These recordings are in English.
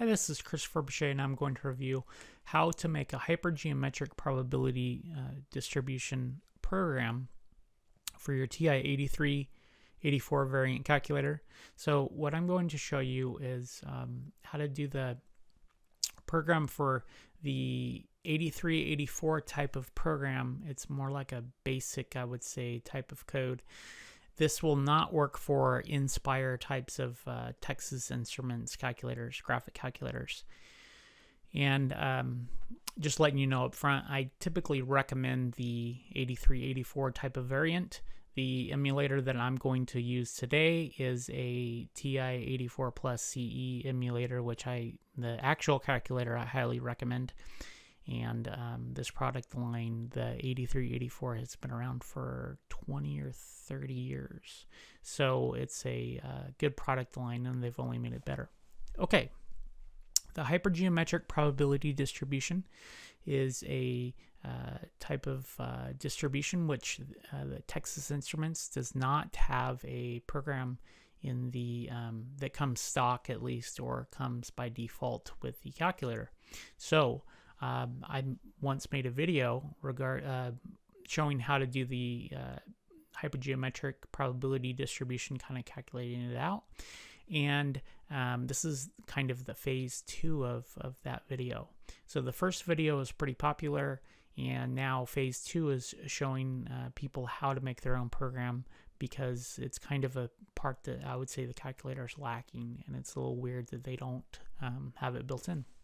Hi, this is Chrisferb, and I'm going to review how to make a hypergeometric probability distribution program for your TI-8384 variant calculator. So what I'm going to show you is how to do the program for the 8384 type of program. It's more like a basic, I would say, type of code. This will not work for Inspire types of Texas Instruments calculators, graphic calculators. And just letting you know up front, I typically recommend the 8384 type of variant. The emulator that I'm going to use today is a TI-84 Plus CE emulator, which the actual calculator I highly recommend. And this product line, the 8384, has been around for 20 or 30 years. So it's a good product line, and they've only made it better. Okay, the hypergeometric probability distribution is a type of distribution which the Texas Instruments does not have a program in the that comes stock, at least, or comes by default with the calculator. So I once made a video showing how to do the hypergeometric probability distribution, kind of calculating it out. And this is kind of the phase 2 of that video. So the first video is pretty popular, and now phase 2 is showing people how to make their own program, because it's kind of a part that I would say the calculator is lacking, and it's a little weird that they don't have it built in.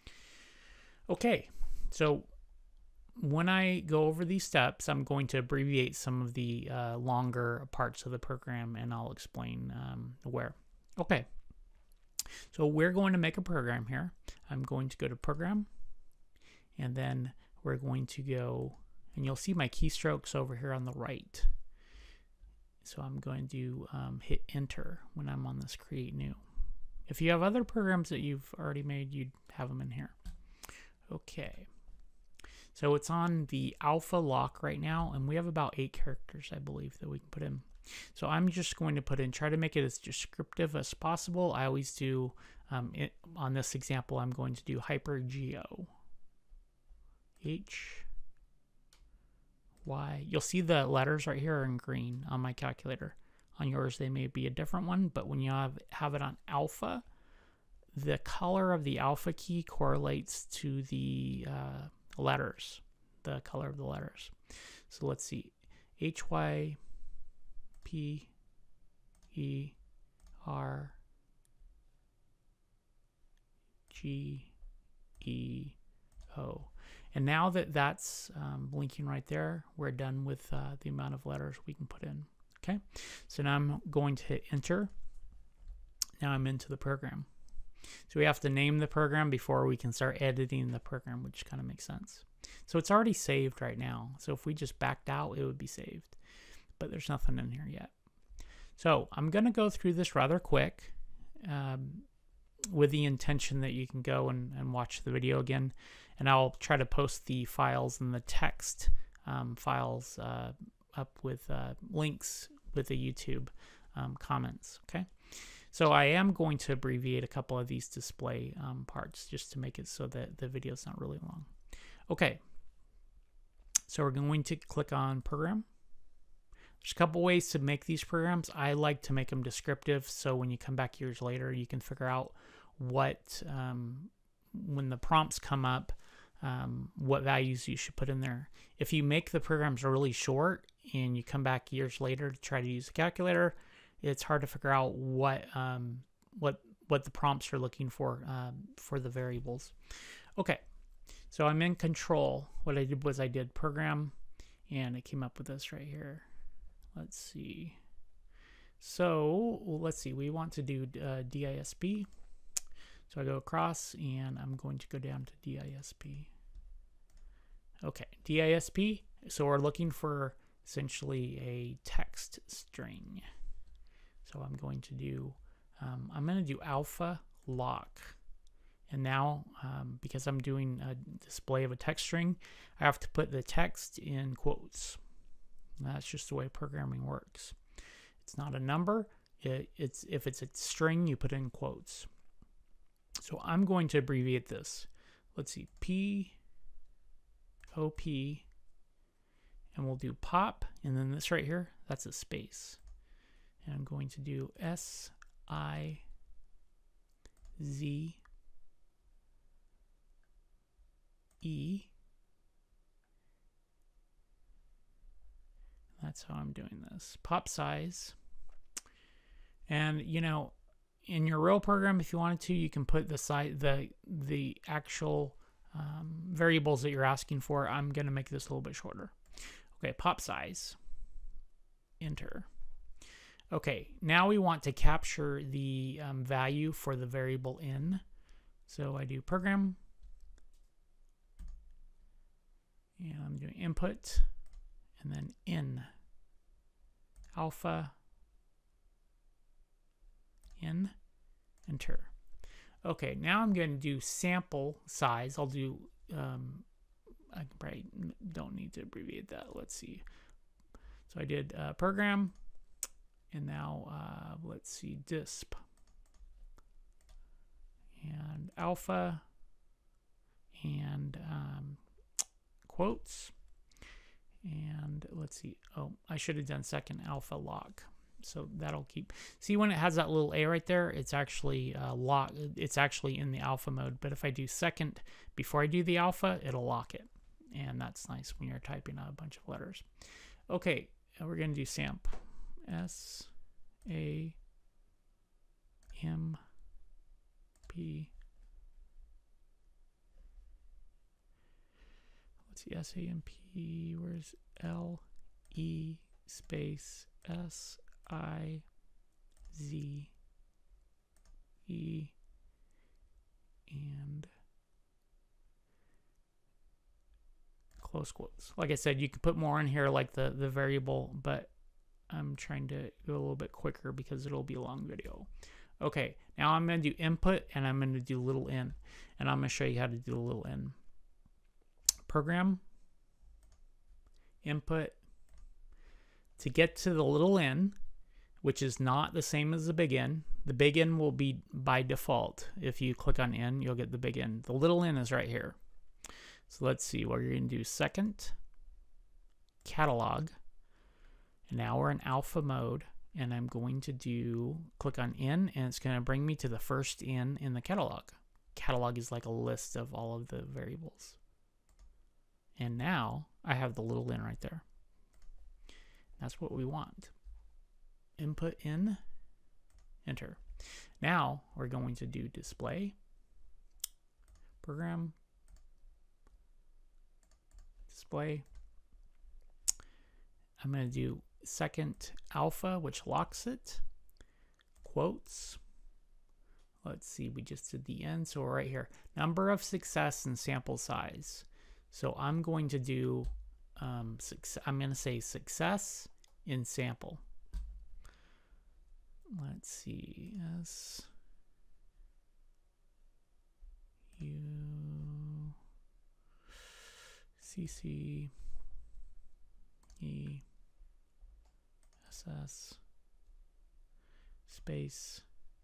Okay, so when I go over these steps, I'm going to abbreviate some of the longer parts of the program, and I'll explain where. Okay, so we're going to make a program here. I'm going to go to Program, and then we're going to go, and you'll see my keystrokes over here on the right. So I'm going to hit Enter when I'm on this Create New. If you have other programs that you've already made, you'd have them in here. Okay, so it's on the alpha lock right now, and we have about 8 characters, I believe, that we can put in. So I'm just going to try to make it as descriptive as possible. I always do, on this example, I'm going to do Hypergeo. H, Y. You'll see the letters right here are in green on my calculator. On yours, they may be a different one, but when you have it on alpha, the color of the alpha key correlates to the letters, the color of the letters. So let's see, H, Y, P, E, R, G, E, O. And now that that's blinking right there, we're done with the amount of letters we can put in. Okay, so now I'm going to hit Enter. Now I'm into the program. So we have to name the program before we can start editing the program, which kind of makes sense. So it's already saved right now. So if we just backed out, it would be saved. But there's nothing in here yet. So I'm going to go through this rather quick with the intention that you can go and watch the video again. And I'll try to post the files and the text files up with links with the YouTube comments. Okay. So I am going to abbreviate a couple of these display parts just to make it so that the video is not really long. Okay, so we're going to click on Program. There's a couple ways to make these programs. I like to make them descriptive, so when you come back years later, you can figure out what, when the prompts come up, what values you should put in there. If you make the programs really short and you come back years later to try to use the calculator, it's hard to figure out what the prompts are looking for the variables. Okay, so I'm in Control. What I did was I did Program, and it came up with this right here. Let's see. So let's see. We want to do DISP. So I go across, and I'm going to go down to DISP. Okay, DISP. So we're looking for essentially a text string. So I'm going to do alpha lock. And now, because I'm doing a display of a text string, I have to put the text in quotes. That's just the way programming works. It's not a number. If it's a string, you put in quotes. So I'm going to abbreviate this. Let's see, P-O-P, and we'll do pop, and then this right here, that's a space. And I'm going to do S-I-Z-E. That's how I'm doing this. Pop size. And you know, in your real program, if you wanted to, you can put the size, the actual variables that you're asking for. I'm going to make this a little bit shorter. Okay, pop size. Enter. Okay, now we want to capture the value for the variable in. So I do program, and I'm doing input, and then in alpha. In, enter. Okay, now I'm going to do sample size. I'll do, I probably don't need to abbreviate that. Let's see. So I did program, and now let's see, disp, and alpha, and quotes, and let's see. Oh, I should have done second alpha lock. So that'll keep. See, when it has that little A right there, it's actually lock. It's actually in the alpha mode. But if I do second before I do the alpha, it'll lock it, and that's nice when you're typing out a bunch of letters. Okay, we're gonna do samp. S-A-M-P. Let's see, S-A-M-P. Where's L-E space S-I-Z-E and close quotes. Like I said, you can put more in here like the variable, but I'm trying to go a little bit quicker because it'll be a long video. Okay, now I'm going to do input, and I'm going to do little n, and I'm going to show you how to do the little n. Program, input. To get to the little n, which is not the same as the big N will be by default. If you click on N, you'll get the big N. The little n is right here. So let's see, what you're going to do, second, catalog, and now we're in alpha mode, and I'm going to do, click on N, and it's going to bring me to the first N in the catalog. Catalog is like a list of all of the variables. And now I have the little n right there. That's what we want. Input in, enter. Now we're going to do display, program, display. I'm going to do second alpha, which locks it, quotes. Let's see, we just did the end, so we're right here. Number of success and sample size. So I'm going to do, I'm going to say success in sample. Let's see, S U C C E S S space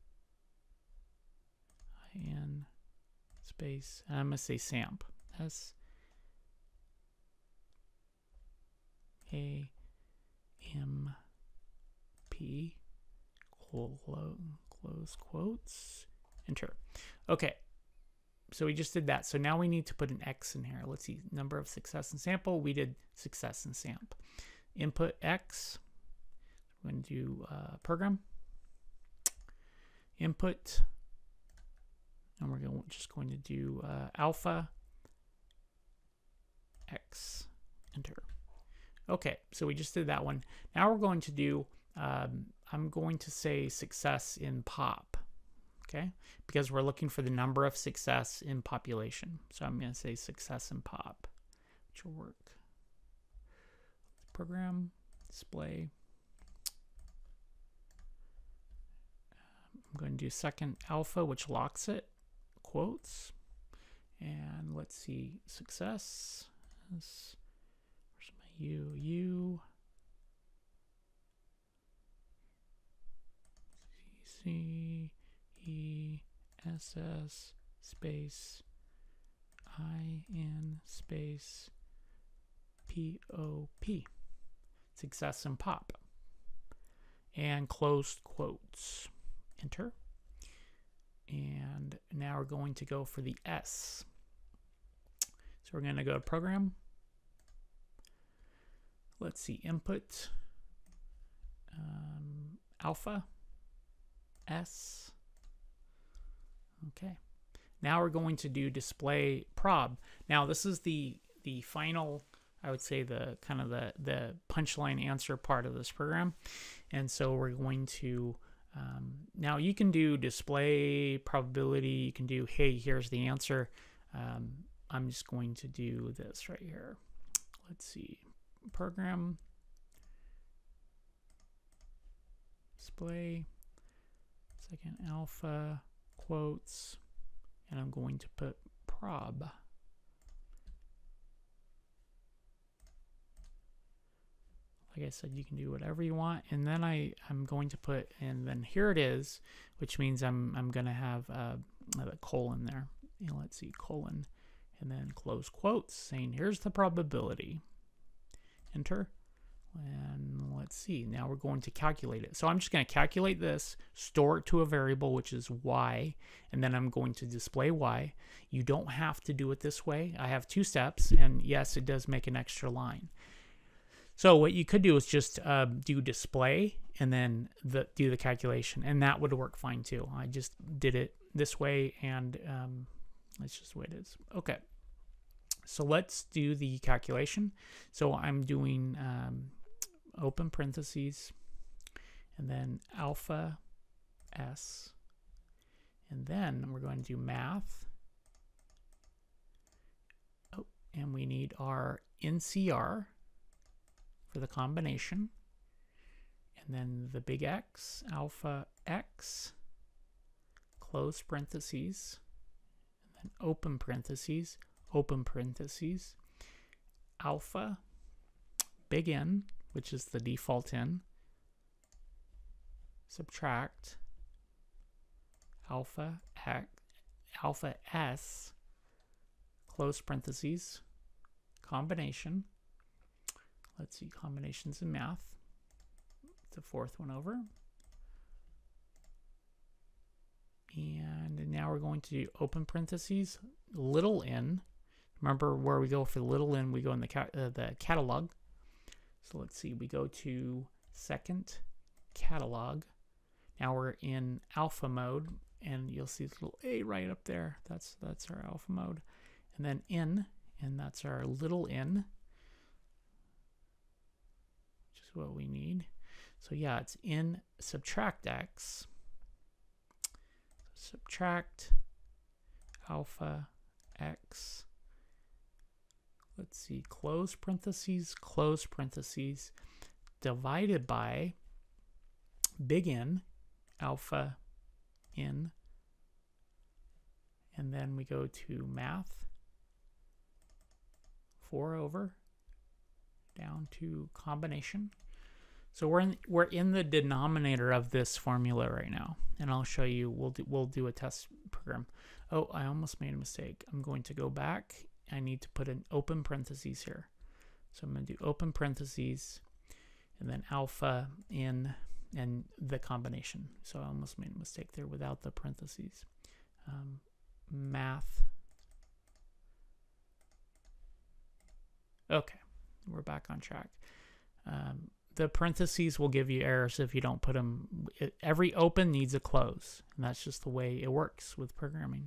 IN space, and I'm going to say samp. S A M P, close quotes, enter. Okay, so we just did that. So now we need to put an X in here. Let's see, number of success and sample. We did success and samp. Input X. We're going to do program. Input. And we're just going to do alpha X, enter. Okay, so we just did that one. Now we're going to do, I'm going to say success in pop, okay? Because we're looking for the number of success in population. So I'm going to say success in pop, which will work. Program, display. I'm going to do second alpha, which locks it, quotes. And let's see, success. Where's my U? C E S S space in space POP. Success and pop. And closed quotes. Enter. And now we're going to go for the S. So we're going to go to program. Let's see, input, alpha, S. Okay. Now we're going to do display prob. Now this is the final, I would say the kind of the punchline answer part of this program. And so we're going to, now you can do display probability, you can do, hey, here's the answer. I'm just going to do this right here. Let's see, program, display, second alpha, quotes, and I'm going to put prob. Like I said, you can do whatever you want, and then I'm going to put, and then here it is, which means I'm going to have a colon there. And let's see, colon, and then close quotes, saying here's the probability. Enter. And let's see, now we're going to calculate it. So I'm just going to calculate this, store it to a variable, which is y, and then I'm going to display y. You don't have to do it this way. I have 2 steps, and yes, it does make an extra line. So what you could do is just do display and then do the calculation, and that would work fine too. I just did it this way, and that's just the way it is. Okay, so let's do the calculation. So I'm doing open parentheses, and then alpha S, and then we're going to do math. Oh, and we need our NCR for the combination, and then the big X, alpha X, close parentheses, and then open parentheses, alpha, big N, which is the default N, subtract, alpha X, alpha S, close parentheses, combination. Let's see, combinations in math. The 4th one over. And now we're going to do open parentheses, little n. Remember where we go for the little n, we go in the catalog. So let's see, we go to second catalog. Now we're in alpha mode, and you'll see this little A right up there. That's our alpha mode. And then n, and that's our little n, which is what we need. So yeah, it's in subtract X. Subtract alpha X. Let's see, close parentheses, divided by big N, alpha N, and then we go to math, 4 over, down to combination. So we're in the denominator of this formula right now, and I'll show you. We'll do a test program. Oh, I almost made a mistake. I'm going to go back. I need to put an open parentheses here. So I'm going to do open parentheses, and then alpha in and the combination. So I almost made a mistake there without the parentheses. Math. Okay, we're back on track. The parentheses will give you errors if you don't put them. Every open needs a close, and that's just the way it works with programming.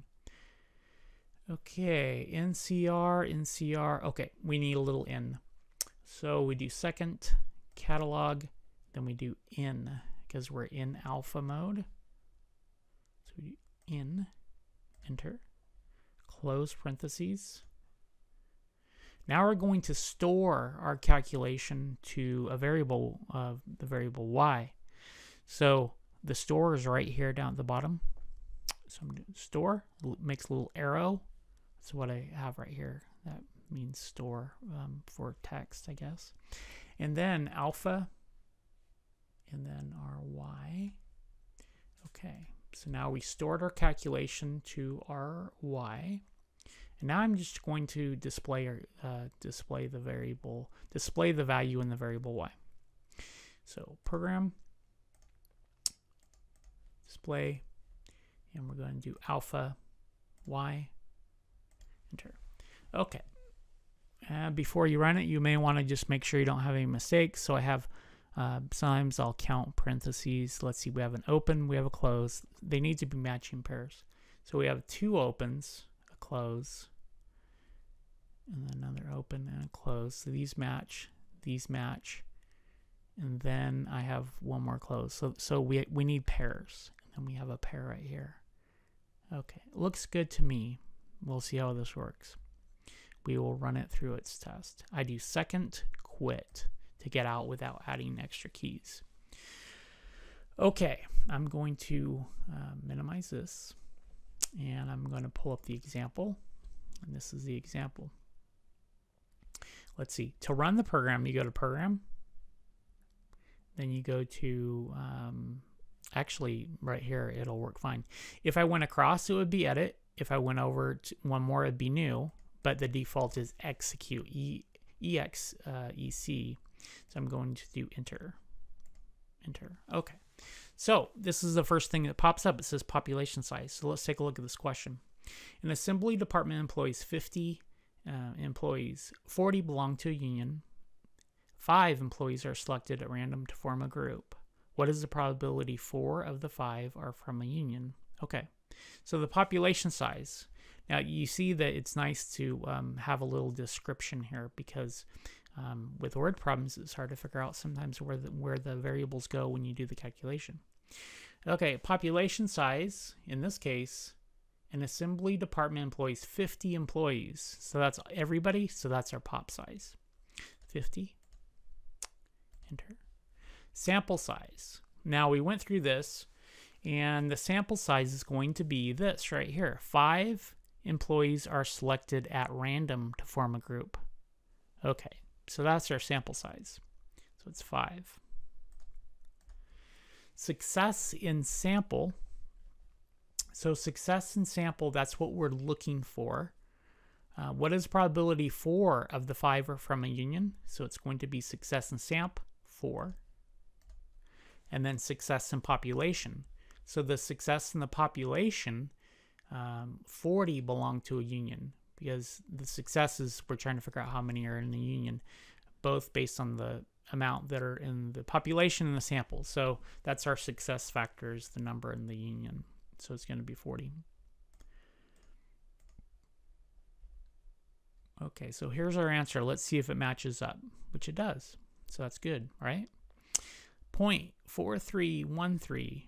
Okay, NCR. Okay, we need a little n. So we do second catalog, then we do in, because we're in alpha mode. So we do in, enter, close parentheses. Now we're going to store our calculation to a variable, the variable y. So the store is right here down at the bottom. So I'm going to store, makes a little arrow. That's what I have right here. That means store for text, I guess. And then alpha, and then our y. Okay, So now we stored our calculation to our y. And now I'm just going to display the value in the variable y. So program display, and we're going to do alpha y, enter. Okay. Before you run it, you may want to just make sure you don't have any mistakes. So I have sometimes I'll count parentheses. Let's see, we have an open, we have a close. They need to be matching pairs. So we have two opens, a close, and then another open and a close. So these match, and then I have one more close. So we need pairs, and then we have a pair right here. Okay, it looks good to me. We'll see how this works. We will run it through its test. I do second quit to get out without adding extra keys. Okay, I'm going to minimize this, and I'm going to pull up the example, and this is the example. Let's see, to run the program, you go to Program, then you go to, actually right here, it'll work fine. If I went across, it would be Edit. If I went over to one more, it'd be New, but the default is Execute, E-X-E-C. So I'm going to do Enter. Okay. So this is the first thing that pops up. It says population size. So let's take a look at this question. An assembly department employs 50 employees. 40 belong to a union. 5 employees are selected at random to form a group. What is the probability 4 of the 5 are from a union? Okay. So the population size. Now you see that it's nice to have a little description here, because with word problems, it's hard to figure out sometimes where the variables go when you do the calculation. Okay, population size, in this case, an assembly department employs 50 employees. So that's everybody, so that's our pop size. 50, enter. Sample size. Now we went through this, and the sample size is going to be this right here. 5 employees are selected at random to form a group. Okay. So that's our sample size. So it's 5. Success in sample. So success in sample, that's what we're looking for. What is probability 4 of the 5 are from a union? So it's going to be success in samp, 4. And then success in population. So the success in the population, 40 belong to a union. Because the successes, we're trying to figure out how many are in the union, both based on the amount that are in the population and the sample. So that's our success factors, the number in the union. So it's going to be 40. Okay, so here's our answer. Let's see if it matches up, which it does. So that's good, right? 0.4313,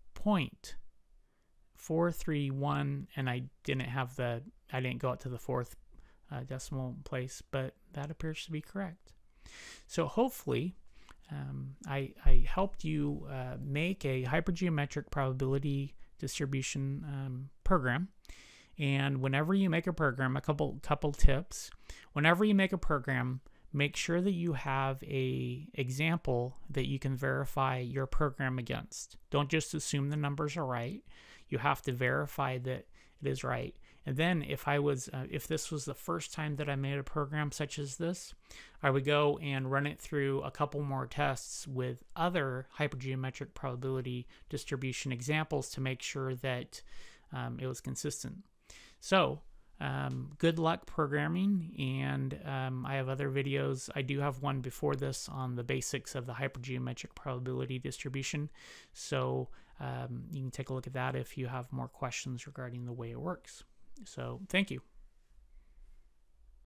0.431, and I didn't go out to the 4th decimal place, but that appears to be correct. So hopefully I helped you make a hypergeometric probability distribution program. And whenever you make a program, a couple tips. Whenever you make a program, make sure that you have an example that you can verify your program against. Don't just assume the numbers are right. You have to verify that it is right. And then if this was the first time that I made a program such as this, I would go and run it through a couple more tests with other hypergeometric probability distribution examples to make sure that it was consistent. So good luck programming, and I have other videos. I do have one before this on the basics of the hypergeometric probability distribution. So you can take a look at that if you have more questions regarding the way it works. So thank you.